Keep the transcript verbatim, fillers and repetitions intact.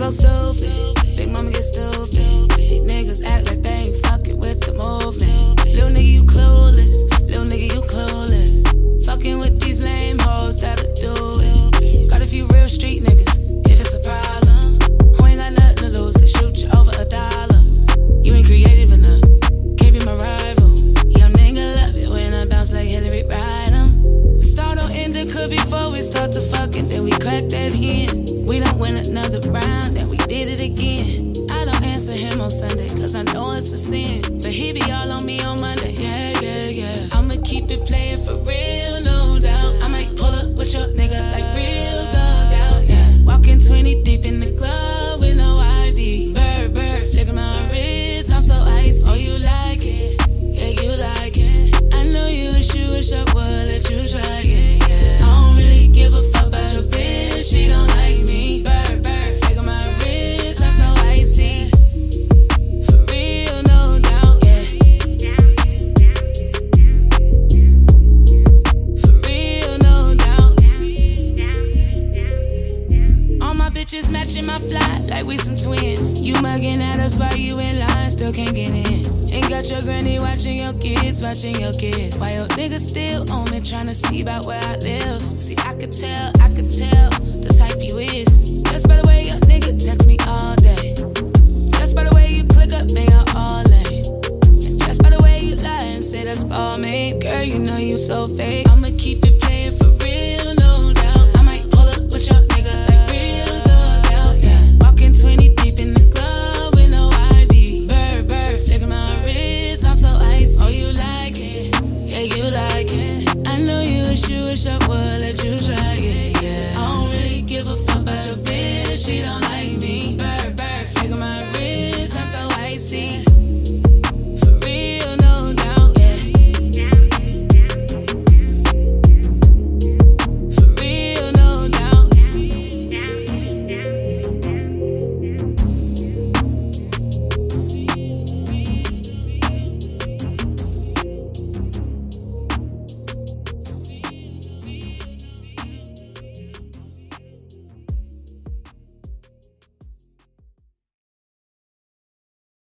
go stupid, big mama get stupid. These niggas act like they ain't fucking with the movement. Little nigga, you clueless. Little nigga, you clueless. Fucking with these lame hoes that'll do it. Got a few real street niggas, if it's a problem. Who ain't got nothing to lose, they shoot you over a dollar. You ain't creative enough, can't be my rival. Young nigga love it when I bounce like Hillary Rodham. We start on end, it could before we start to fucking, then we crack that hen. We don't win another round, then we did it again. I don't answer him on Sunday, cause I know it's a sin. But he be all on me on Monday, yeah, yeah, yeah. I'ma keep it playing for real, no doubt. I might pull up with your nigga like real dog out, yeah. Walking twenty deep in the club with no I D. Bird, bird, flicker my wrist, I'm so icy. Oh, you like it, yeah, you like it. I know you wish you wish I would let you try it, yeah. I don't really give a fuck about your bitch, she don't like me. Bird, bird, flicker my wrist, I'm so icy. For real, no doubt, yeah. For real, no doubt. All my bitches matching my fly like we some twins. You mugging at us while you in line, still can't get in. Ain't got your granny watching your kids, watching your kids. Why your niggas still on me, trying to see about where I live? See, I could tell, I could tell the type you is. Just by the way your nigga text me all day. Just by the way you click up, bang out all lane. And just by the way you lie and say that's all me. Girl, you know you so fake. I'm